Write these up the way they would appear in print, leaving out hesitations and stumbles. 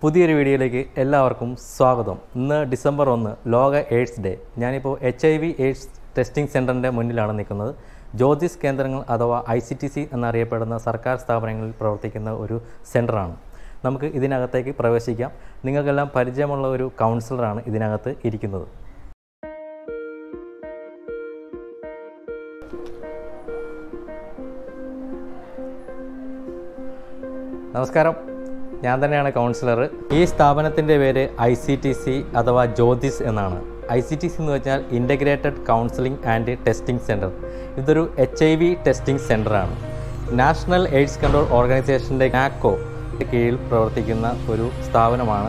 പുതിയൊരു വീഡിയോയിലേക്ക് എല്ലാവർക്കും സ്വാഗതം. ഇന്ന് ഡിസംബർ 1 ലോക എയ്ഡ്സ് ഡേ. ഞാനിപ്പോൾ HIV എയ്ഡ്സ് ടെസ്റ്റിംഗ് സെൻറ്ററിൻ്റെ മുന്നിലാണ് നിൽക്കുന്നത്. ജ്യോതിസ് കേന്ദ്രങ്ങൾ അഥവാ ICTC എന്നറിയപ്പെടുന്ന സർക്കാർ സ്ഥാപനങ്ങളിൽ പ്രവർത്തിക്കുന്ന ഒരു സെൻറ്ററാണ്. നമുക്ക് ഇതിനകത്തേക്ക് പ്രവേശിക്കാം. നിങ്ങൾക്കെല്ലാം പരിചയമുള്ള ഒരു കൗൺസിലറാണ് ഇതിനകത്ത് ഇരിക്കുന്നത്. നമസ്കാരം, ഞാൻ തന്നെയാണ് കൗൺസിലർ. ഈ സ്ഥാപനത്തിൻ്റെ പേര് ICTC അഥവാ ജ്യോതിസ് എന്നാണ്. ICTC എന്ന് വെച്ചാൽ integrated counselling and testing centre. ഇതൊരു HIV ടെസ്റ്റിംഗ് സെൻറ്ററാണ്. നാഷണൽ എയ്ഡ്സ് കൺട്രോൾ ഓർഗനൈസേഷൻ്റെ NACO കീഴിൽ പ്രവർത്തിക്കുന്ന ഒരു സ്ഥാപനമാണ്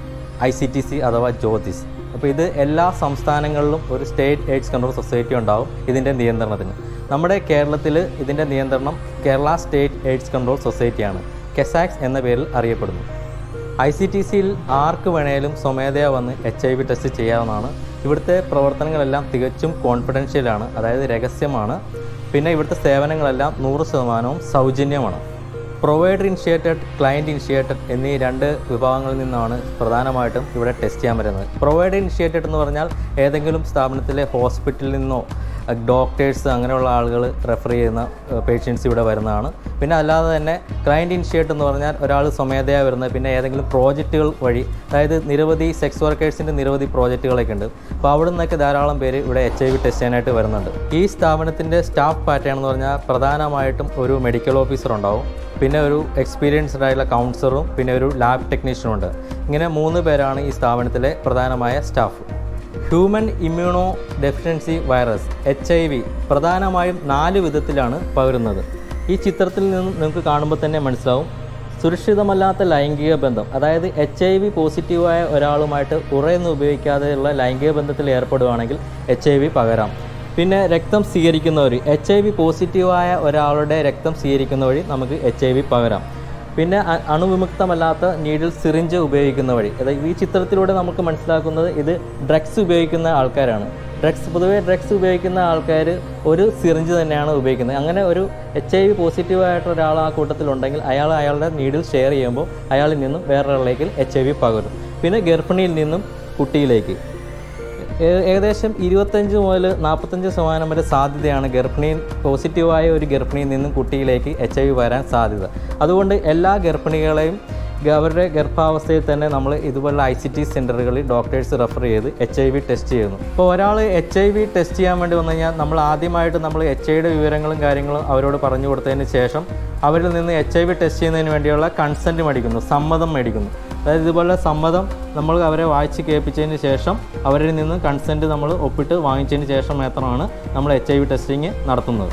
ICTC അഥവാ ജ്യോതിസ്. അപ്പോൾ ഇത് എല്ലാ സംസ്ഥാനങ്ങളിലും ഒരു സ്റ്റേറ്റ് എയ്ഡ്സ് കൺട്രോൾ സൊസൈറ്റി ഉണ്ടാവും ഇതിൻ്റെ നിയന്ത്രണത്തിന്. നമ്മുടെ കേരളത്തിൽ ഇതിൻ്റെ നിയന്ത്രണം കേരള സ്റ്റേറ്റ് എയ്ഡ്സ് കൺട്രോൾ സൊസൈറ്റിയാണ്. കെസാക്സ് എന്ന പേരിൽ അറിയപ്പെടുന്നു. ICTCയിൽ ആർക്ക് വേണേലും സ്വമേധയാ വന്ന് HIV ടെസ്റ്റ് ചെയ്യാവുന്നതാണ്. ഇവിടുത്തെ പ്രവർത്തനങ്ങളെല്ലാം തികച്ചും കോൺഫിഡൻഷ്യലാണ്, അതായത് രഹസ്യമാണ്. പിന്നെ ഇവിടുത്തെ സേവനങ്ങളെല്ലാം 100% സൗജന്യമാണ്. പ്രൊവൈഡർ ഇനിഷ്യേറ്റഡ്, ക്ലയൻറ്റ് ഇനിഷ്യേറ്റഡ് എന്നീ രണ്ട് വിഭാഗങ്ങളിൽ നിന്നാണ് പ്രധാനമായിട്ടും ഇവിടെ ടെസ്റ്റ് ചെയ്യാൻ വരുന്നത്. പ്രൊവൈഡർ ഇനിഷ്യേറ്റഡ് എന്ന് പറഞ്ഞാൽ ഏതെങ്കിലും സ്ഥാപനത്തിലെ ഹോസ്പിറ്റലിൽ നിന്നോ ഡോക്ടേഴ്സ് അങ്ങനെയുള്ള ആളുകൾ റെഫർ ചെയ്യുന്ന പേഷ്യൻസ് ഇവിടെ വരുന്നതാണ്. പിന്നെ അല്ലാതെ തന്നെ ക്ലയൻറ്റ് ഇനിഷ്യേറ്റഡ് എന്ന് പറഞ്ഞാൽ ഒരാൾ സ്വമേധയാ വരുന്നത്, പിന്നെ ഏതെങ്കിലും പ്രോജക്റ്റുകൾ വഴി, അതായത് നിരവധി സെക്സ് വർക്കേഴ്സിൻ്റെ നിരവധി പ്രോജക്റ്റുകളൊക്കെ ഉണ്ട്. അപ്പോൾ അവിടെ നിന്നൊക്കെ ധാരാളം പേര് ഇവിടെ HIV ടെസ്റ്റ് ചെയ്യാനായിട്ട് വരുന്നുണ്ട്. ഈ സ്ഥാപനത്തിൻ്റെ സ്റ്റാഫ് പാറ്റേൺ എന്ന് പറഞ്ഞാൽ പ്രധാനമായിട്ടും ഒരു മെഡിക്കൽ ഓഫീസർ ഉണ്ടാവും, പിന്നെ ഒരു എക്സ്പീരിയൻസ്ഡ് ആയിട്ടുള്ള കൗൺസിലറും, പിന്നെ ഒരു ലാബ് ടെക്നീഷ്യനും ഉണ്ട്. ഇങ്ങനെ 3 പേരാണ് ഈ സ്ഥാപനത്തിലെ പ്രധാനമായ staff. Human immunodeficiency virus HIV പ്രധാനമായും 4 വിധത്തിലാണ് പകരുന്നത്. ഈ ചിത്രത്തിൽ നിന്നും നിങ്ങൾക്ക് കാണുമ്പോൾ തന്നെ മനസ്സിലാവും. സുരക്ഷിതമല്ലാത്ത ലൈംഗിക ബന്ധം, അതായത് HIV പോസിറ്റീവായ ഒരാളുമായിട്ട് ഉറയൊന്നും ഉപയോഗിക്കാതെയുള്ള ലൈംഗിക ബന്ധത്തിൽ ഏർപ്പെടുകയാണെങ്കിൽ HIV പകരാം. പിന്നെ രക്തം സ്വീകരിക്കുന്ന വഴി, HIV പോസിറ്റീവായ ഒരാളുടെ രക്തം സ്വീകരിക്കുന്ന വഴി നമുക്ക് HIV പകരാം. പിന്നെ അണുവിമുക്തമല്ലാത്ത നീഡിൽ സിറിഞ്ച് ഉപയോഗിക്കുന്ന വഴി, അതായത് ഈ ചിത്രത്തിലൂടെ നമുക്ക് മനസ്സിലാക്കുന്നത് ഇത് ഡ്രഗ്സ് ഉപയോഗിക്കുന്ന ആൾക്കാരാണ്. പൊതുവെ ഡ്രഗ്സ് ഉപയോഗിക്കുന്ന ആൾക്കാർ ഒരു സിറിഞ്ച് തന്നെയാണ് ഉപയോഗിക്കുന്നത്. അങ്ങനെ ഒരു HIV പോസിറ്റീവായിട്ട് ഒരാൾ ആ കൂട്ടത്തിലുണ്ടെങ്കിൽ അയാളുടെ നീഡിൽ ഷെയർ ചെയ്യുമ്പോൾ അയാളിൽ നിന്നും വേറൊരാളിലേക്ക് HIV പകരും. പിന്നെ ഗർഭിണിയിൽ നിന്നും കുട്ടിയിലേക്ക് ഏകദേശം 25 മുതൽ 45% വരെ സാധ്യതയാണ് പോസിറ്റീവായ ഒരു ഗർഭിണിയിൽ നിന്നും കുട്ടിയിലേക്ക് HIV വരാൻ സാധ്യത. അതുകൊണ്ട് എല്ലാ ഗർഭിണികളെയും അവരുടെ ഗർഭാവസ്ഥയിൽ തന്നെ നമ്മൾ ഇതുപോലുള്ള ICT സെൻറ്ററുകളിൽ ഡോക്ടേഴ്സ് റെഫർ ചെയ്ത് HIV ടെസ്റ്റ് ചെയ്യുന്നു. ഇപ്പോൾ ഒരാൾ HIV ടെസ്റ്റ് ചെയ്യാൻ വേണ്ടി വന്നു കഴിഞ്ഞാൽ നമ്മൾ ആദ്യമായിട്ട് HIVയുടെ വിവരങ്ങളും കാര്യങ്ങളും അവരോട് പറഞ്ഞു കൊടുത്തതിന് ശേഷം അവരിൽ നിന്ന് HIV ടെസ്റ്റ് ചെയ്യുന്നതിന് വേണ്ടിയുള്ള കൺസെൻറ്റ് മേടിക്കുന്നു, സമ്മതം മേടിക്കുന്നു. അതായത് ഇതുപോലെ സമ്മതം നമ്മൾ അവരെ വായിച്ച് കേൾപ്പിച്ചതിന് ശേഷം അവരിൽ നിന്ന് കൺസെൻറ്റ് നമ്മൾ ഒപ്പിട്ട് വാങ്ങിച്ചതിന് ശേഷം മാത്രമാണ് നമ്മൾ HIV ടെസ്റ്റിങ് നടത്തുന്നത്.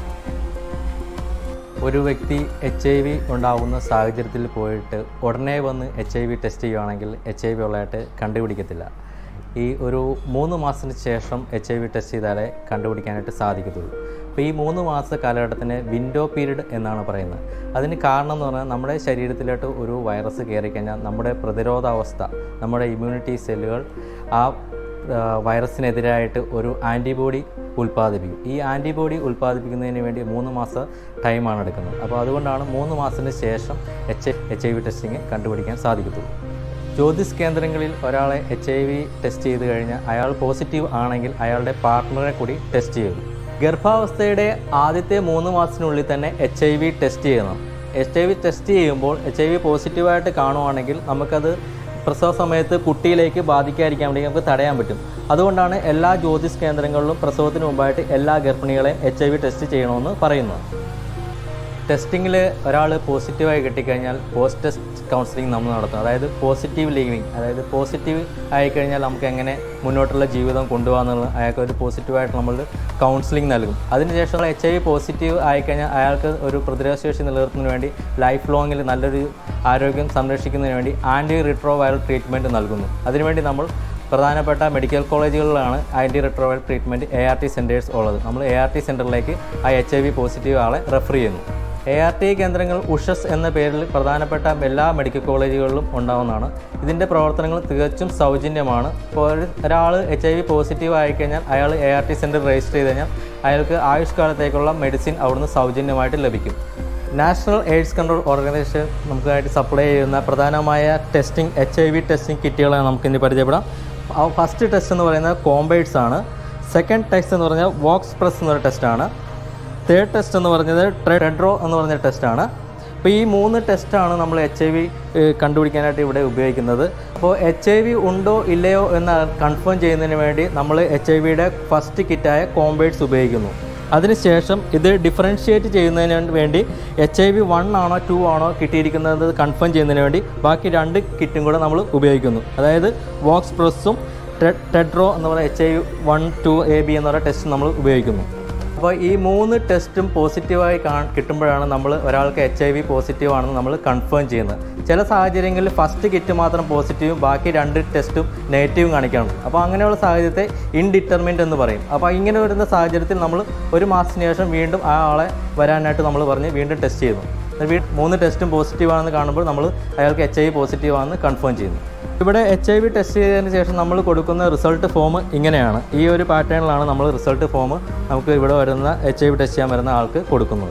ഒരു വ്യക്തി HIV ഉണ്ടാകുന്ന സാഹചര്യത്തിൽ പോയിട്ട് ഉടനെ വന്ന് HIV ടെസ്റ്റ് ചെയ്യുകയാണെങ്കിൽ HIV ഉള്ളതായിട്ട് കണ്ടുപിടിക്കത്തില്ല. ഈ ഒരു 3 മാസത്തിന് ശേഷം HIV ടെസ്റ്റ് ചെയ്താലേ കണ്ടുപിടിക്കാനായിട്ട് സാധിക്കത്തുള്ളൂ. അപ്പോൾ ഈ 3 മാസ കാലഘട്ടത്തിന് വിൻഡോ പീരീഡ് എന്നാണ് പറയുന്നത്. അതിന് കാരണം എന്ന് പറഞ്ഞാൽ നമ്മുടെ ശരീരത്തിലോട്ട് ഒരു വൈറസ് കയറിക്കഴിഞ്ഞാൽ നമ്മുടെ പ്രതിരോധാവസ്ഥ, നമ്മുടെ ഇമ്മ്യൂണിറ്റി സെല്ലുകൾ ആ വൈറസിനെതിരായിട്ട് ഒരു ആൻറ്റിബോഡി ഉൽപ്പാദിപ്പിക്കും. ഈ ആൻറ്റിബോഡി ഉൽപ്പാദിപ്പിക്കുന്നതിന് വേണ്ടി 3 മാസ ടൈമാണ് എടുക്കുന്നത്. അപ്പോൾ അതുകൊണ്ടാണ് 3 മാസത്തിന് ശേഷം HIV ടെസ്റ്റിങ് കണ്ടുപിടിക്കാൻ സാധിക്കത്തുള്ളൂ. ജ്യോതിസ് കേന്ദ്രങ്ങളിൽ ഒരാളെ HIV ടെസ്റ്റ് ചെയ്ത് കഴിഞ്ഞാൽ അയാൾ പോസിറ്റീവ് ആണെങ്കിൽ അയാളുടെ പാർട്ട്ണറെ കൂടി ടെസ്റ്റ് ചെയ്യും. ഗർഭാവസ്ഥയുടെ ആദ്യത്തെ 3 മാസത്തിനുള്ളിൽ തന്നെ HIV ടെസ്റ്റ് ചെയ്യണം. HIV ടെസ്റ്റ് ചെയ്യുമ്പോൾ HIV പോസിറ്റീവായിട്ട് കാണുവാണെങ്കിൽ നമുക്കത് പ്രസവ സമയത്ത് കുട്ടിയിലേക്ക് ബാധിക്കാതിരിക്കാൻ വേണ്ടി നമുക്ക് തടയാൻ പറ്റും. അതുകൊണ്ടാണ് എല്ലാ ജ്യോതിസ് കേന്ദ്രങ്ങളിലും പ്രസവത്തിന് മുമ്പായിട്ട് എല്ലാ ഗർഭിണികളെയും HIV ടെസ്റ്റ് ചെയ്യണമെന്ന് പറയുന്നത്. ടെസ്റ്റിങ്ങിൽ ഒരാൾ പോസിറ്റീവായി കിട്ടിക്കഴിഞ്ഞാൽ പോസ്റ്റ് ടെസ്റ്റ് കൗൺസിലിംഗ് നമ്മൾ നടത്തും. അതായത് പോസിറ്റീവ് ലിവിങ്, അതായത് പോസിറ്റീവ് ആയിക്കഴിഞ്ഞാൽ നമുക്ക് എങ്ങനെ മുന്നോട്ടുള്ള ജീവിതം കൊണ്ടുപോകാമെന്നുള്ള അയാൾക്ക് ഒരു പോസിറ്റീവായിട്ട് നമ്മൾ കൗൺസിലിംഗ് നൽകും. അതിനുശേഷം HIV പോസിറ്റീവ് ആയിക്കഴിഞ്ഞാൽ അയാൾക്ക് ഒരു പ്രതിരോധശേഷി നിലനിർത്തുന്നതിന് വേണ്ടി ലൈഫ് ലോങ്ങിൽ നല്ലൊരു ആരോഗ്യം സംരക്ഷിക്കുന്നതിന് വേണ്ടി ആൻറ്റി റിട്രോവൈറൽ ട്രീറ്റ്മെൻറ്റ് നൽകുന്നു. അതിനുവേണ്ടി നമ്മൾ പ്രധാനപ്പെട്ട മെഡിക്കൽ കോളേജുകളിലാണ് antiretroviral treatment ART centres ഉള്ളത്. നമ്മൾ ART സെൻറ്ററിലേക്ക് ആ HIV പോസിറ്റീവ് ആളെ റെഫർ ചെയ്യുന്നു. ART കേന്ദ്രങ്ങൾ ഉഷസ് എന്ന പേരിൽ പ്രധാനപ്പെട്ട എല്ലാ മെഡിക്കൽ കോളേജുകളിലും ഉണ്ടാവുന്നതാണ്. ഇതിൻ്റെ പ്രവർത്തനങ്ങൾ തികച്ചും സൗജന്യമാണ്. ഇപ്പോൾ ഒരാൾ HIV പോസിറ്റീവ് ആയിക്കഴിഞ്ഞാൽ അയാൾ ART സെൻറ്റർ രജിസ്റ്റർ ചെയ്ത് കഴിഞ്ഞാൽ അയാൾക്ക് ആയുഷ്കാലത്തേക്കുള്ള മെഡിസിൻ അവിടുന്ന് സൗജന്യമായിട്ട് ലഭിക്കും. നാഷണൽ എയ്ഡ്സ് കൺട്രോൾ ഓർഗനൈസേഷൻ നമുക്കായിട്ട് സപ്ലൈ ചെയ്യുന്ന പ്രധാനമായ ടെസ്റ്റിംഗ് HIV ടെസ്റ്റിംഗ് കിറ്റുകളെ നമുക്കിനി പരിചയപ്പെടാം. ഫസ്റ്റ് ടെസ്റ്റ് എന്ന് പറയുന്നത് കോംബൈഡ്സ് ആണ്. സെക്കൻഡ് ടെസ്റ്റ് എന്ന് പറഞ്ഞാൽ വോക്സ് പ്രസ് എന്നൊരു ടെസ്റ്റാണ്. തേർഡ് ടെസ്റ്റ് എന്ന് പറഞ്ഞത് ടെഡ്രോ എന്ന് പറഞ്ഞ ടെസ്റ്റാണ്. അപ്പോൾ ഈ 3 ടെസ്റ്റാണ് നമ്മൾ HIV കണ്ടുപിടിക്കാനായിട്ട് ഇവിടെ ഉപയോഗിക്കുന്നത്. അപ്പോൾ HIV ഉണ്ടോ ഇല്ലയോ എന്ന് കൺഫേം ചെയ്യുന്നതിന് വേണ്ടി നമ്മൾ HIVയുടെ ഫസ്റ്റ് കിറ്റായ കോംബൈഡ്സ് ഉപയോഗിക്കുന്നു. അതിനുശേഷം ഇത് ഡിഫറൻഷ്യേറ്റ് ചെയ്യുന്നതിന് വേണ്ടി HIV 1 ആണോ 2 ആണോ കിട്ടിയിരിക്കുന്നത് കൺഫേം ചെയ്യുന്നതിന് വേണ്ടി ബാക്കി 2 കിറ്റും കൂടെ നമ്മൾ ഉപയോഗിക്കുന്നു. അതായത് വോക്സ് പ്രസ്സും ടെഡ്രോ എന്ന് പറയുന്ന HIV 1, 2, AB എന്ന് പറയുന്ന ടെസ്റ്റ് നമ്മൾ ഉപയോഗിക്കുന്നു. അപ്പോൾ ഈ 3 ടെസ്റ്റും പോസിറ്റീവായി കിട്ടുമ്പോഴാണ് നമ്മൾ ഒരാൾക്ക് HIV പോസിറ്റീവ് ആണെന്ന് നമ്മൾ കൺഫേം ചെയ്യുന്നത്. ചില സാഹചര്യങ്ങളിൽ ഫസ്റ്റ് കിറ്റ് മാത്രം പോസിറ്റീവും ബാക്കി 2 ടെസ്റ്റും നെഗറ്റീവും കാണിക്കണം. അപ്പോൾ അങ്ങനെയുള്ള സാഹചര്യത്തെ ഇൻഡിറ്റർമിൻഡ് എന്ന് പറയും. അപ്പോൾ ഇങ്ങനെ വരുന്ന സാഹചര്യത്തിൽ നമ്മൾ 1 മാസത്തിന് ശേഷം വീണ്ടും ആ ആളെ വരാനായിട്ട് നമ്മൾ പറഞ്ഞ് വീണ്ടും ടെസ്റ്റ് ചെയ്യുന്നു. 3 ടെസ്റ്റും പോസിറ്റീവാണെന്ന് കാണുമ്പോൾ നമ്മൾ അയാൾക്ക് HIV പോസിറ്റീവാണെന്ന് കൺഫേം ചെയ്യുന്നു. ഇവിടെ HIV ടെസ്റ്റ് ചെയ്തതിന് ശേഷം നമ്മൾ കൊടുക്കുന്ന റിസൾട്ട് ഫോം ഇങ്ങനെയാണ്. ഈ ഒരു പാറ്റേണിലാണ് നമ്മൾ റിസൾട്ട് ഫോം നമുക്ക് ഇവിടെ വരുന്ന HIV ടെസ്റ്റ് ചെയ്യാൻ വരുന്ന ആൾക്ക് കൊടുക്കുന്നത്.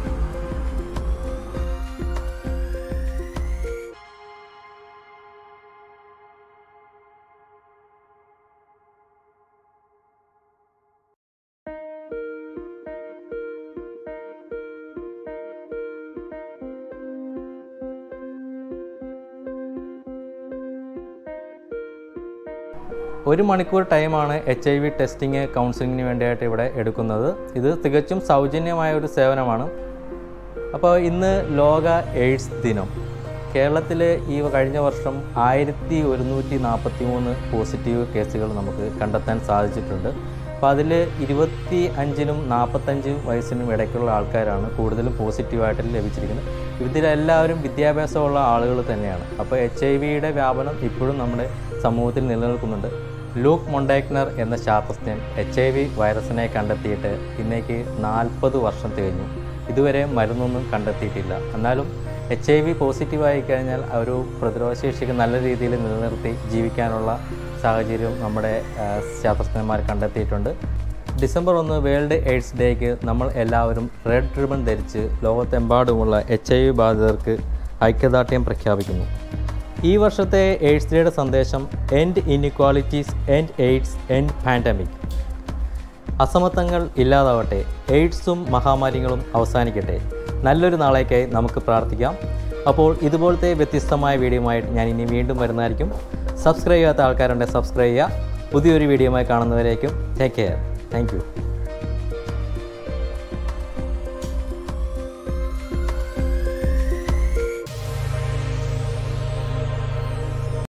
ഒരു മണിക്കൂർ ടൈമാണ് HIV ടെസ്റ്റിംഗ് കൗൺസിലിങ്ങിന് വേണ്ടിയായിട്ട് ഇവിടെ എടുക്കുന്നത്. ഇത് തികച്ചും സൗജന്യമായ ഒരു സേവനമാണ്. അപ്പോൾ ഇന്ന് ലോക എയ്ഡ്സ് ദിനം. കേരളത്തിൽ ഈ കഴിഞ്ഞ വർഷം 1143 പോസിറ്റീവ് കേസുകൾ നമുക്ക് കണ്ടെത്താൻ സാധിച്ചിട്ടുണ്ട്. അപ്പോൾ അതിൽ 25-നും 45 വയസ്സിനും ഇടയ്ക്കുള്ള ആൾക്കാരാണ് കൂടുതലും പോസിറ്റീവായിട്ട് ലഭിച്ചിരിക്കുന്നത്. ഇതിലെല്ലാവരും വിദ്യാഭ്യാസമുള്ള ആളുകൾ തന്നെയാണ്. അപ്പോൾ HIVയുടെ വ്യാപനം ഇപ്പോഴും നമ്മുടെ സമൂഹത്തിൽ നിലനിൽക്കുന്നുണ്ട്. ലൂക്ക് മൊണ്ടാഗ്നർ എന്ന ശാസ്ത്രജ്ഞൻ HIV വൈറസിനെ കണ്ടെത്തിയിട്ട് ഇന്നേക്ക് 40 വർഷം തികഞ്ഞു. ഇതുവരെ മരുന്നൊന്നും കണ്ടെത്തിയിട്ടില്ല. എന്നാലും HIV പോസിറ്റീവായി കഴിഞ്ഞാൽ ഒരു പ്രതിരോധശേഷിക്ക് നല്ല രീതിയിൽ നിലനിർത്തി ജീവിക്കാനുള്ള സാഹചര്യം നമ്മുടെ ശാസ്ത്രജ്ഞന്മാർ കണ്ടെത്തിയിട്ടുണ്ട്. ഡിസംബർ 1 വേൾഡ് എയ്ഡ്സ് ഡേക്ക് നമ്മൾ എല്ലാവരും റെഡ് റിബൺ ധരിച്ച് ലോകത്തെമ്പാടുമുള്ള HIV ബാധിതർക്ക് ഐക്യദാർഢ്യം പ്രഖ്യാപിക്കുന്നു. ഈ വർഷത്തെ എയ്ഡ്സ് ഡേയുടെ സന്ദേശം end inequalities, end AIDS, end pandemic. അസമത്വങ്ങൾ ഇല്ലാതാവട്ടെ, എയ്ഡ്സും മഹാമാരികളും അവസാനിക്കട്ടെ. നല്ലൊരു നാളേക്കായി നമുക്ക് പ്രാർത്ഥിക്കാം. അപ്പോൾ ഇതുപോലത്തെ വ്യത്യസ്തമായ വീഡിയോയുമായിട്ട് ഞാൻ ഇനി വീണ്ടും വരുന്നതായിരിക്കും. സബ്സ്ക്രൈബ് ചെയ്യാത്ത ആൾക്കാരുണ്ടെങ്കിൽ സബ്സ്ക്രൈബ് ചെയ്യുക. പുതിയൊരു വീഡിയോയുമായി കാണുന്നവരേക്കും ടേക്ക് കെയർ. Thank U.